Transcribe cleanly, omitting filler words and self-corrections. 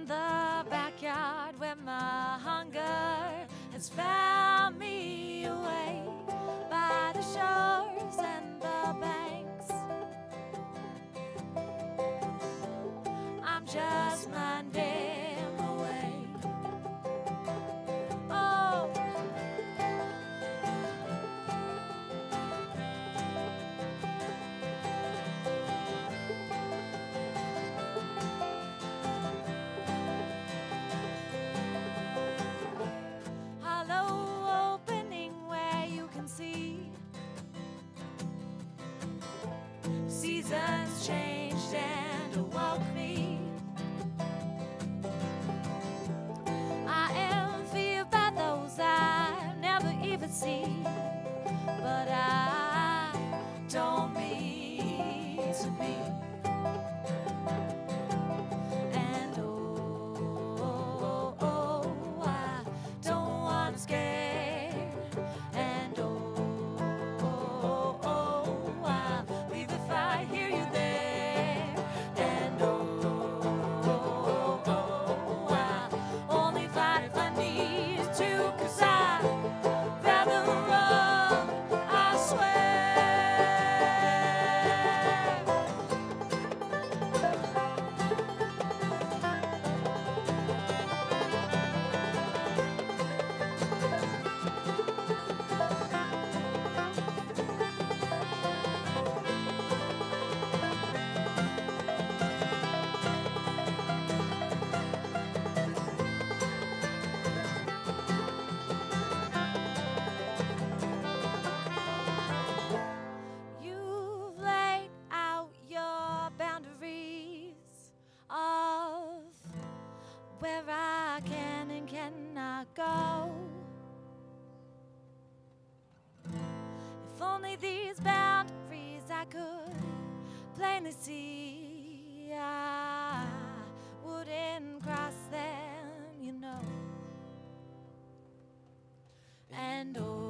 the backyard where my hunger has found me away by the shores and the banks. I'm just minding my way. Oh, hollow opening where you can see seasons changed and awoke me. I am feared by those I never even see, but I don't mean to be. And oh, I don't want to scare. And I'll leave if I hear you there. And I'll only fight if I need to, 'cause I'd rather run, I swear. You've laid out your boundaries of where I can and cannot go. If only these boundaries I could plainly see, I wouldn't cross them, you know. And